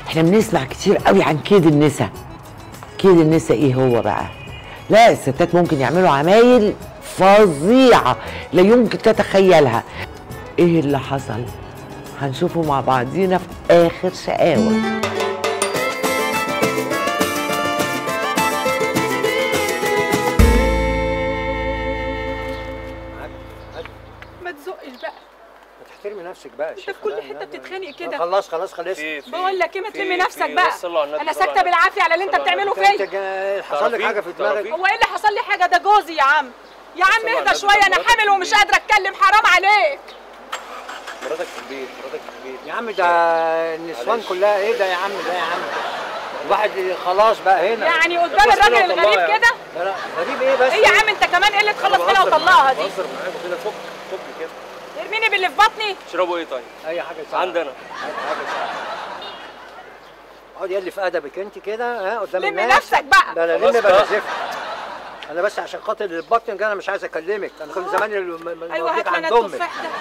احنا بنسمع كتير قوي عن كيد النسا. كيد النسا ايه هو بقى؟ لا، الستات ممكن يعملوا عمايل فظيعة لا يمكن تتخيلها. ايه اللي حصل؟ هنشوفه مع بعضينا في اخر شقاوة. ما تزقش بقى، تحترمي نفسك بقى. انت في كل حته بتتخانق كده. خلاص بقول لك ايه، ما تلمي نفسك بقى. انا ساكته بالعافيه على اللي انت بتعمله فيا. حصل لك حاجه في دماغك؟ هو ايه اللي حصل لي حاجه؟ ده جوزي يا عم. يا عم اهدى شويه، انا حامل ومش قادره اتكلم، حرام عليك. مراتك في البيت، مراتك في البيت يا عم. ده النسوان كلها ايه ده يا عم؟ ده يا عم الواحد خلاص بقى هنا يعني قدام الراجل الغريب كده. لا غريب ايه بس؟ ايه يا عم انت كمان؟ ايه اللي تخلص منها وطلقها دي؟ بهزر معاكم كده. فك كده. ارميني باللي في بطني. تشربوا ايه طيب؟ اي حاجه ساعه عندنا. حاجه ساعه. اقعد يلي في ادبك انت كده قدام لمي الناس. نفسك بقى. لا لمي بلا زفت. انا بس عشان خاطر البطن انا مش عايز اكلمك. انا كنت زماني ايوه هات عند لنا امك. التفاح ده.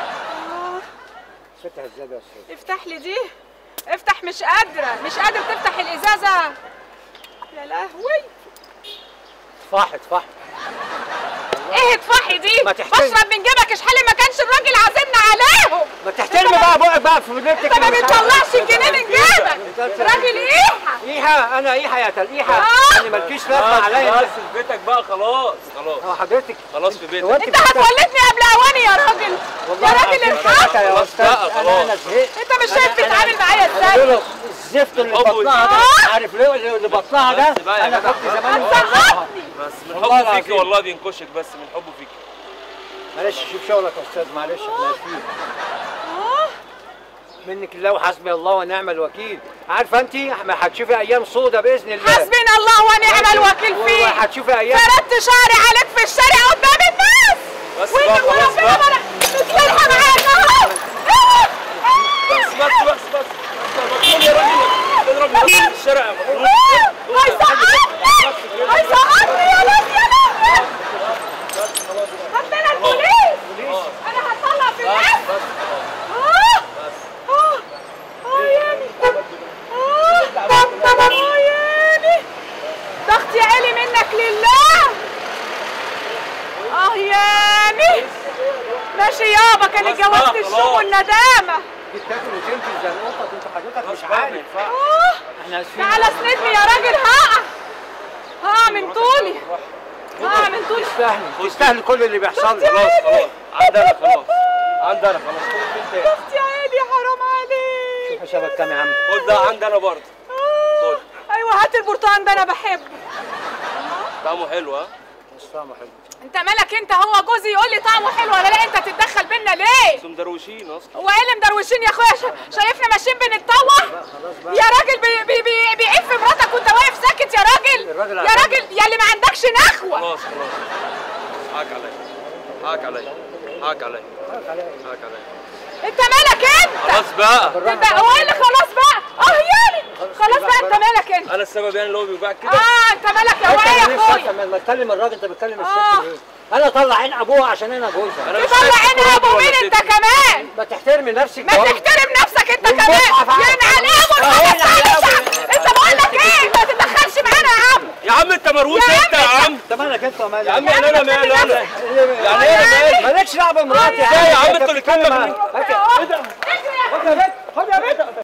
فتح ازاي يا استاذ؟ افتح لي دي. افتح. مش قادره تفتح الازازه. يا لهوي. اطفحي. ايه اطفحي دي؟ بشرب من جيبك اشحال ما كانش الراجل عازمنا عليهم. ما تحترمي بقى بقك بقى في ودنك. انت ما بتطلعش الجنيه من جيبك. راجل ايحه. انا ايحه يا ايحه. يعني مالكيش لازمه عليا. خلاص في بيتك بقى. خلاص هو حضرتك خلاص في بيتك. انت هتولدني قبل اواني يا راجل. يا راجل الحق يا استاذ. انا زهقت. انت مش شايف بتتعامل معايا ازاي؟ الزفت اللي بطنها ده. عارف ليه اللي بطنها ده؟ انا كنت زمان بس من حبه فيكي والله بينكشك، بس من حبه فيكي. معلش شوف شغلك يا استاذ. معلش احنا اسفين منك الله وحسبي الله ونعم الوكيل. عارفه انت هتشوفي ايام سودة باذن الله. حسبنا الله ونعم الوكيل فيك. هتشوفي ايام. فردت شعري عليك في الشارع قدام الناس. بس بقى خلاص بقى. متصالحه معاك اهو. بس مجنون يا راجل. تضرب الناس في الشارع يا مجنون. هيسقطني يا ناس يا ناس. هات لنا البوليس. انا هطلع في الناس. ياني. ياني. ضغطي عالي منك لله. ياني. ماشي يابا، كان اتجوزت الشوم والندامه. بتاكل وتنفذ زي القطط. انت حضرتك مش عارف. احنا اسفين. تعالى اسندني يا راجل. هقع من طولي. تستاهل كل اللي بيحصل لي. خلاص عندنا خلاص. خد ضغطي عالي حرام عليك. شوف حسابك كام يا عم. خد ده عندنا برضه. خد. ايوه هات البرتقال ده، انا بحبه. طعمه حلو. ها؟ مش طعمه حلو. انت مالك انت؟ هو جوزي يقول لي طعمه حلو ولا لا؟ انت تتدخل بينا ليه؟ انتوا مدروشين اصلا. هو ايه اللي مدروشين يا اخويا؟ شايفنا ماشيين بنتطوح؟ يا راجل بيعيب في مراتك وانت واقف ساكت يا راجل. يا راجل يا اللي ما عندكش نخوه. خلاص حقك عليا. انت مالك انت؟ خلاص بقى. هو ايه اللي خلاص بقى؟ ياني. خلاص بقى انت مالك انت؟ انا السبب يعني اللي هو بيوجعك كده؟ انت مالك يا ايه يا اخويا؟ لما تكلم الراجل انت بتكلم الست ليه؟ انا اطلع عين ابوها عشان انا جوزها. تطلع عين ابو مين انت كمان؟ ما تحترمي نفسك. ما تحترم نفسك انت كمان. ينعل انت بقول لك ايه؟ ما تتدخلش معانا يا عم انت مروش انت يا عم. انت مالك انت ومالك؟ يا عم انا مالي انا. يعني ايه انا مالي؟ مالكش دعوه بمراتي. ازاي يا عم انتوا اللي كلمه. خد يا بنت.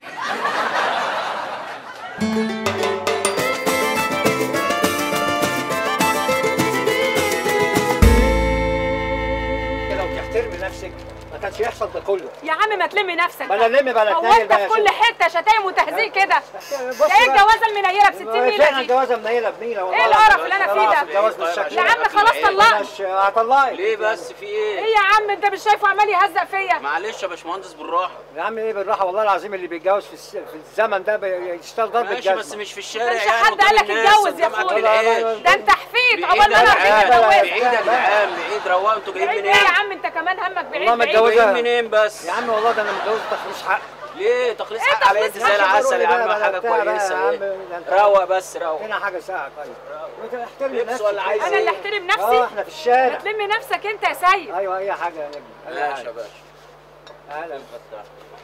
لو تحترمي نفسك ما كانش يحصل ده كله. يا عم ما تلمي نفسك. بلا لمي بلا هو انت في كل حته شتايم وتهزيق كده. ايه الجوازه المنيله ب 60 نيله دي؟ فعلا الجوازه منيله بنيله والله. ايه القرف اللي انا فيه ده؟ الجواز بالشكل يا عم خلاص طلقني. هطلقك. ليه بس في ايه؟ ايه يا عم انت مش شايفه عمال يهزق فيا؟ معلش يا باشمهندس بالراحه. يا عم ايه بالراحه؟ والله العظيم اللي بيتجوز في الزمن ده بيشتغل ضرب الجزمه. ماشي بس مش في الشارع مش يعني. حد قال لك اتجوز يا اخويا. ده انت حفيد عقبال ما انا بعيد يا جدعان. بعيد روقوا. انتوا جايين منين؟ ايه يا عم انت كمان همك بعيد. والله جايين منين بس؟ يا عم والله ده انا متجوز تخليص حق. ليه تخليص حق على انت زي العسل يا عم؟ حاجه كويسه. روق بس روق. هنا حاجه ساعه. طيب احترمي نفسك. انا اللي احترم نفسي؟ احنا في الشارع. ما تلمي نفسك انت يا سيد. ايوه اي حاجه يا نجم. ماشي يا باشا. اهلا.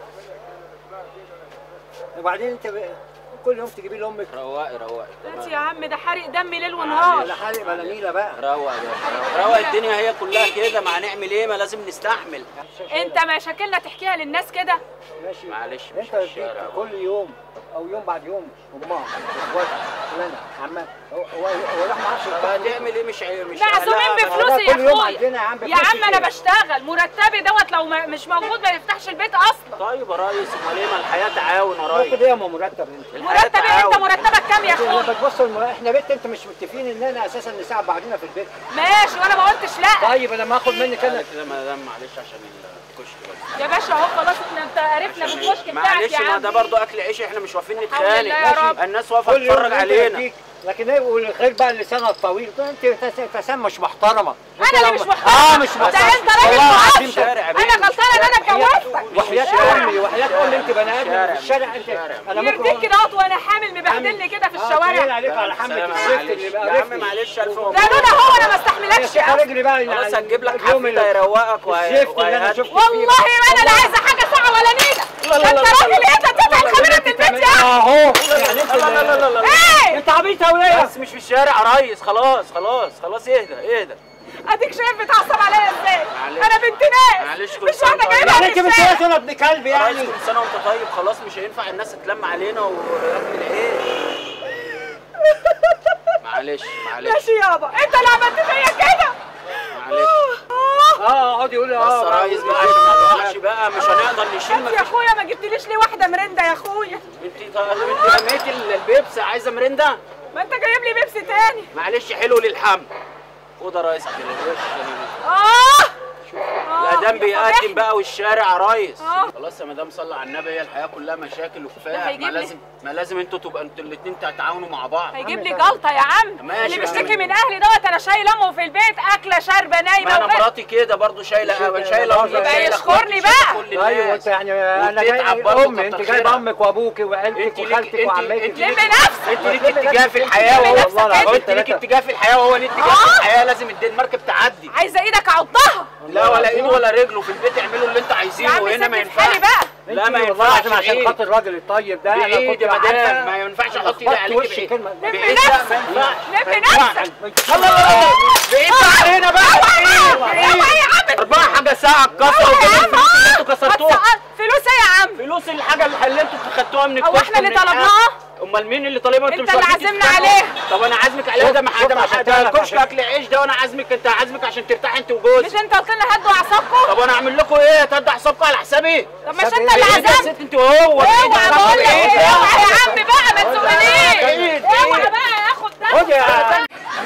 وبعدين انت كل يوم تجيبي لامك. روقي روقي. انت يا عم ده حرق دمي ليل ونهار. لا حرق بلا نيله بقى. روق روق الدنيا هي كلها كده، ما هنعمل ايه؟ ما لازم نستحمل. انت مشاكلنا تحكيها للناس كده؟ ماشي معلش مش انت في الشارع. كل يوم او يوم بعد يوم امها اخواتها فلانه عمها هو راح ما اعرفش هتعمل ايه؟ مش معزومين بفلوسي يا كل يوم اخويا. عندنا يا عم يا عم انا بشتغل، مرتبي دوت لو مش موجود ما يفتحش البيت اصلا. طيب يا ريس، امال ايه؟ ما الحياه تعاون يا ريس. ايه يا مرتب انت؟ مرتب ايه؟ انت مرتبك كام يا اخويا؟ بتبص احنا بيت انت مش متفقين اننا اساسا نساعد بعضنا في البيت. ماشي وانا ما قلتش لا. طيب انا ما اخد منك انا كده مدام معلش عشان الكشك بس يا باشا اهو خلاص انت عرفنا بالكشك بتاعك معلش، يا عم. ما ده برضو اكل عيش، احنا مش واقفين الحمد لله يا نتخانق. رب. الناس واقفه تتفرج علينا. لكن ايه والخير بقى اللسان الطويل انت تسام مش محترمه. انا اللي مش محترمه. مش محترمه. ده انت راجل معفن. شارع انا غلطانه ان انا اتجوزتك. وحياة امي وحياة امي انت بني ادم في الشارع انت. انا يرضيك كده اهوت وانا حامل مبهدلني كده في الشوارع. عليك على حملة الزفت اللي بقى يا عم معلش الف ده لولا هو انا ما استحملكش يا رجلي بقى خلاص هتجيب لك حفيده يروقك الزفت اللي انا شفته والله ما انا لا عايزه حاجه ساعه ولا نيله. ده انت راجل ايه؟ انت تدفع الخميره من البيت يا اهو يعني انت لا ايه؟ انت عبيطه ولا ايه؟ بس مش في الشارع يا ريس. خلاص اهدى. اديك شايف بتعصب عليا ازاي؟ معلش. انا بنت ناس. معلش كل مش سنة واحده وانت جايبها يعني من انت بنت الشارع. ناس ولا ابن كلب يا ريس يعني؟ كل سنه وانت طيب. خلاص مش هينفع الناس تتلم علينا وياكل العيش. معلش ماشي يابا، انت اللي عملت فيا كده. معلش اقعد يقول بس يا ريس بقى عشان ما نوقعش بقى، مش هنقدر نشيل. يا اخويا ما جبتليش ليه واحده مرنده يا اخويا؟ انت رميتي البيبس، عايزه مرنده؟ ما انت جايب لي بيبسي تاني. معلش حلو للحمل. خد يا ريس عشان الوش. الادام بيقدم بقى والشارع يا ريس. خلاص يا مدام صلي على النبي، هي الحياه كلها مشاكل وكفايه. ما لازم انتوا تبقى انتوا الاثنين تتعاونوا مع بعض. هيجيب لي جلطه يا عم. ماشي اللي بيشتكي من اهلي دوت انا شايله امه في البيت اكله شاربه نايمه. ما انا مراتي كده برضه شايله يبقى يشكرني بقى. ايوه انت يعني انا جاي امي، انت جايبه امك وابوك وعيلتك وخالتك وعمتك. لم نفسك. انت ليك اتجاه في الحياه وهو انت ليك اتجاه في الحياه وهو ليه اتجاه في الحياه. لازم المركب تعدي. عايزه ايدك اعضها. لا ولا ايد ولا رجله، في البيت اعملوا اللي انتوا عايزينه وهنا ما ينفعش. لا ما ينفعش عشان خاطر الراجل الطيب ده. انا كنت يا مدام ما ينفعش احط ايدي عليكي بعيد. لم نفسك. لم نفسك. الله بعيد علينا بقى. اوعى يا عم. 4 حاجه ساعه اتكسروا كده. الفلوس اللي انتوا كسرتوها. فلوس ايه يا عم؟ فلوس الحاجه اللي انتوا خدتوها من الكشك. هو احنا اللي طلبناها؟ امال مين اللي طالبها؟ انت اللي عازمنا عليه. طب انا عازمك عليه ده عشان كشك اكل عيش ده، وانا عازمك انت عازمك عشان ترتاح انت وجوزك. مش انت قلت لنا هدوا اعصابكم؟ طب انا اعمل لكم ايه؟ تهدوا اعصابكم على حسابي؟ طب مش انت اللي عزمت؟ انت وهو. اوعى بقول لك ايه؟ اوعى يا عم بقى ما تسوقنيش. اوعى بقى اخد ده. خد يا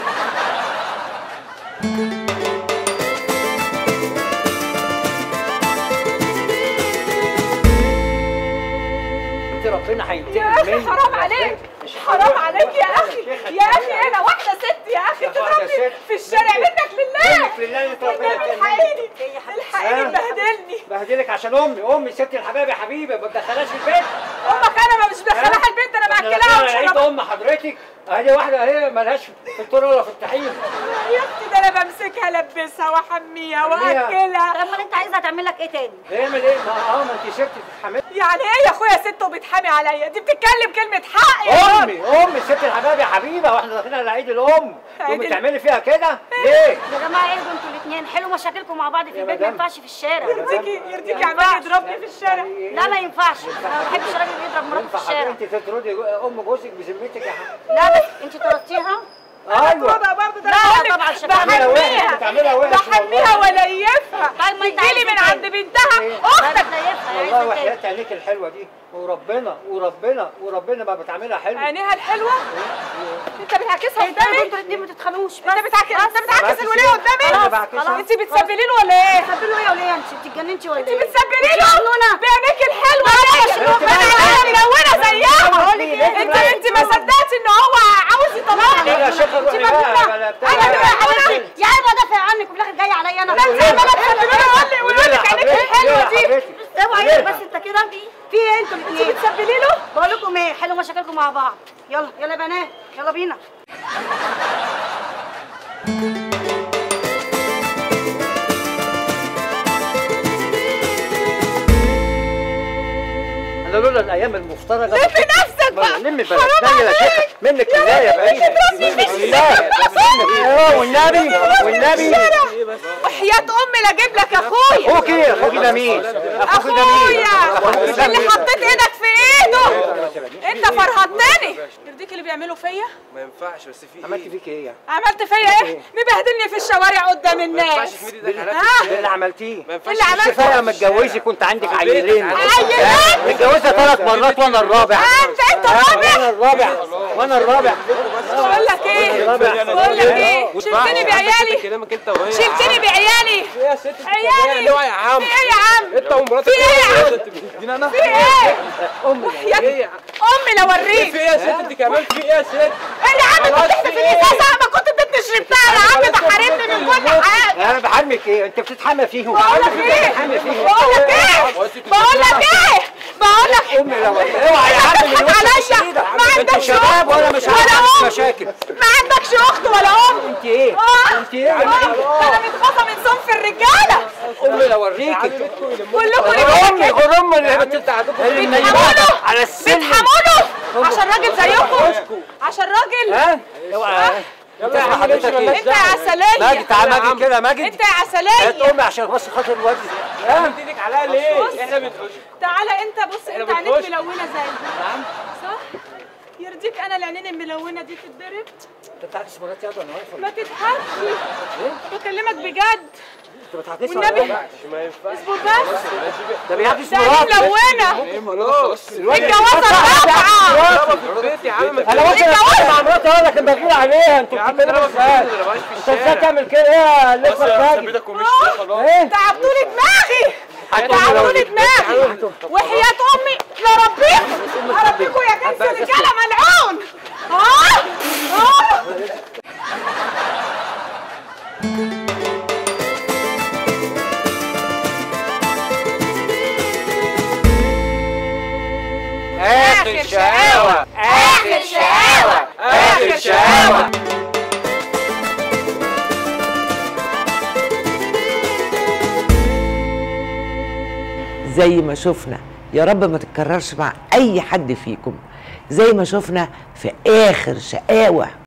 ربنا هينتقم يا اخي حرام عليك. حرام عليك يا اخي. يا اخي انا واحده ست يا اخي تضربني في الشارع. منك لله. منك لله انت ربنا الحقيني الحقيني بهدلني. بهدلك عشان امي ست الحبايب يا حبيبي. ما تدخلهاش في البيت. امك انا مش مدخلاها البيت، انا باكلها وبشربها. ام حضرتك اهي واحده اهي مالهاش في الطرق ولا في الطحين. يا اختي ده انا بمسكها البسها واحميها واكلها. طب امال انت عايزها تعمل لك ايه تاني؟ تعمل ايه؟ ما انت ست بتتحملي. يعني ايه يا اخويا ست وبتحامي عليا؟ دي بتتكلم كلمه حق يا امي ست الحبايب يا حبيبه. واحنا داخلين على عيد الام تقومي تعملي فيها كده ليه؟ يا جماعه ايه انتوا الاثنين؟ حلوا مشاكلكم مع بعض في البيت، ما ينفعش في الشارع. يرضيكي عمال يضربني في الشارع. لا ما ينفعش. انا ما بحبش الراجل اللي يضرب مراته في الشارع. انت تطردي ام جوزك بذمتك يا حبيبي؟ لا بس انت طردتيها. ايوه برضه ده لا طبعا بحميها وليفها. طيب ما انت تجيلي من عند بنتها اختك. والله وحياة عينيك الحلوه دي وربنا ما بتعملها حلو. عينيها الحلوه؟ انت بتعكسها قدامي؟ انتوا الاثنين ما تتخانقوش. انت بتعكس الوليه قدامي؟ انت بتسبلي له ولا ايه؟ بتسبلي له ايه ولا ايه؟ انت اتجننتي ولا ايه؟ انت بتسبلي له بعينيك الحلوه. انا ملونه زيها. انت ما صدقتي ان هو عاوز يطلعني. يا عيب ادافع عنك وفي الاخر جاي عليا انا. انت عماله تسبلي له. قول لك عينيك الحلوه دي. اوعى بس انت كده في ايه انتوا الاثنين؟ انت بتسبلي له؟ بقول لكم ايه، حلوا مشاكلكم مع بعض. يلا يلا يا بنات يلا بينا. ده لولا الايام المفترجه لمي نفسك بقى. لمي بلدنا يا شيخ منك لله يا بعيد. والنبي وحياة امي لا اجيب لك اخويا. اخوكي ده مين؟ اخويا اللي حطيت ايدك في ايده. انت فرهطتني. يرضيك اللي بيعملوا فيا؟ ما ينفعش بس في ايه؟ عملت فيك ايه؟ عملت فيا ايه؟ مبهدلني في الشوارع قدام الناس. ما ينفعش تمدي ايدك على ايه اللي عملتيه؟ ما ينفعش. اللي عملته كفايه متجوزه كنت عندك عيلين. عيلين؟ متجوزه 3 مرات وانا الرابع. انت الرابع؟ وانا الرابع. بقول لك ايه؟ شلتني بعيالي. كلامك انت وهي. شلتني بعيالي. يا ست عيالي. اوعى يا عم. في ايه يا عم؟ انت ومراتك. في ايه يا عم؟ انت بتديني انا؟ في ايه؟ ايه؟ امي لو اوريك. في ايه يا ست انت كمان في ايه يا ست؟ ايه يا عم انت بتحدفني ساعة ما كنت اديتني شربتها يا عم تحرمني من كل حاجة. انا بحرمك ايه؟ انت بتتحمى فيهم. بقول لك امي لو اوعى يا عم من وشك كده. ما عندكش شباب ولا مش عندك مشاكل. ما عندكش اخت ولا ام. انت ايه؟ انت ايه؟ انا متغاظة من صنف الرجالة. امي لو اوريكي كلكم امي غرام اللي بتحملوا على السن. بتحملوا عشان راجل زيكم. عشان راجل. ها؟ اوعى يلا يا عم حضرتك ايه؟ انت يا عسلية. ماجد تعالى ماجد كده ماجد. انت يا عسلية. هات امي عشان بس خاطر الواد. ها؟ ايدك عليها ليه؟ احنا بنخش. تعالى انت بص انت بنخش. عينيك ملونة زي نعم صح؟ يرضيك انا العينين الملونة دي تتضرب؟ انت بتعكس مراتي ياض وانا واقف ما تضحكش. بكلمك بجد. انت بتعكس والنبي ما ينفعش. اصبر بس. ده بيعكس ده عينين مراتي. ملونة. خلاص. الجوازة الرابعة. بابا في البيت يا عم. انا ممكن اتكلم مع مراتي اقول لك بغير عليها. انتوا بتتكلموا ازاي؟ انت ازاي تعمل كده؟ ايه لسه راجل؟ بيتك ومش خلاص. ايه؟ تعبتولي دماغي. تعبتولي دماغي. وحياة امي لربيكم يا كنز رجالة ملعون. اخر شقاوة. اخر شقاوة. اخر شقاوة. زي ما شفنا، يا رب ما تتكررش مع اي حد فيكم زي ما شفنا في اخر شقاوة.